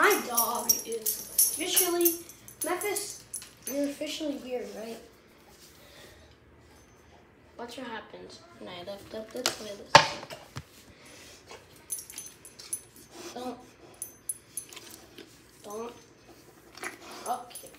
My dog is officially, Memphis, you're officially here, right? Watch what happens when I lift up this playlist. Don't. Okay.